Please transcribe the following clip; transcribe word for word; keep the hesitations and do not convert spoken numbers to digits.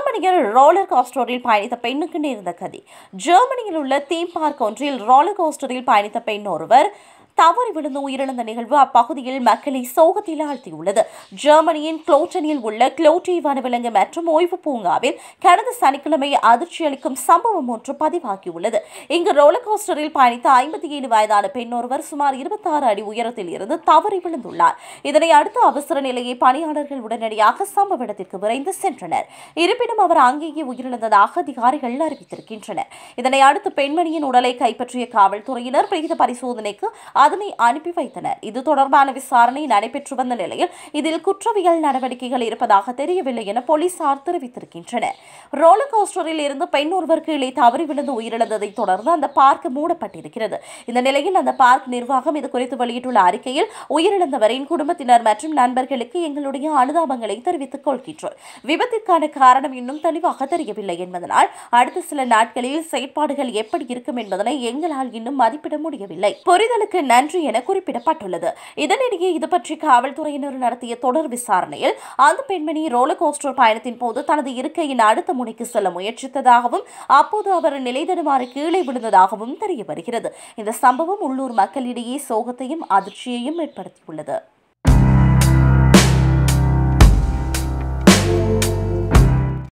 ஜெர்மனியில் ரோலர் கோஸ்டரில் பயணித்த பெண்ணுக்கு நேர்ந்த கதி. ஜெர்மனியில் உள்ள தீம் பார்க் ஒன்றில் ரோலர் கோஸ்டரில் பயணித்த பெண் ஒருவர் தவறி விழுந்து உயிரிழந்த நிகழ்வு அப்பகுதியில் மக்களை சோகத்தில் ஆழ்த்தியுள்ளது. ஜெர்மனியின் குளோட்டனில் உள்ள குளோட்டி வனவிலங்கு மற்றும் ஓய்வு பூங்காவில் கடந்த சனிக்கிழமை அதிர்ச்சி அளிக்கும் சம்பவம் ஒன்று பதிவாகியுள்ளது. இங்கு ரோலர் கோஸ்டரில் பயணித்த ஐம்பத்தி ஏழு வயதான பெண் ஒருவர் சுமார் இருபத்தி ஆறு அடி உயரத்தில் இருந்து தவறி விழுந்துள்ளார். இதனை அடுத்து அவசர நிலையை பணியாளர்கள் உடனடியாக சம்பவ இடத்திற்கு விரைந்து சென்றனர். இருப்பினும் அவர் அங்கேயே உயிரிழந்ததாக அதிகாரிகள் அறிவித்திருக்கின்றனர். இதனை அடுத்து பெண்மணியின் உடலை கைப்பற்றிய காவல்துறையினர் பிரேத பரிசோதனைக்கு அதனை அனுப்பி வைத்தனர். இது தொடர்பான விசாரணை நடைபெற்று வந்த நிலையில் இதில் குற்றவியல் நடவடிக்கைகள் இருப்பதாக தெரியவில்லை என போலீசார் தெரிவித்திருக்கின்றனர். ரோலர் கோஸ்டரில் இருந்து பெண் ஒருவர் கீழே தவறி விழுந்து உயிரிழந்ததை தொடர்ந்து அந்த பார்க் மூடப்பட்டிருக்கிறது. இந்த நிலையில் அந்த பார்க் நிர்வாகம் இது குறித்து வெளியிட்டுள்ள அறிக்கையில் உயிரிழந்தவரின் குடும்பத்தினர் மற்றும் நண்பர்களுக்கு எங்களுடைய அனுதாபங்களை தெரிவித்துக் கொள்கின்றோம். விபத்திற்கான காரணம் இன்னும் தெளிவாக தெரியவில்லை என்பதனால் அடுத்த சில நாட்களில் செயற்பாடுகள் எப்படி இருக்கும் என்பதனை எங்களால் இன்னும் மதிப்பிட முடியவில்லை. புரிதலுக்கு நன்றி என குறிப்பிடப்பட்டுள்ளது. இதனிடையே இது பற்றி காவல்துறையினர் நடத்திய தொடர் விசாரணையில் அந்த பெண்மணி ரோலர் கோஸ்டர் பயணத்தின் போது தனது இருக்கையின் அடுத்த முனைக்கு செல்ல முயற்சித்ததாகவும் அப்போது அவர் நிலைதடுமாறி கீழே விழுந்ததாகவும் தெரிய வருகிறது. இந்த சம்பவம் உள்ளூர் மக்களிடையே சோகத்தையும் அதிர்ச்சியையும் ஏற்படுத்தியுள்ளது.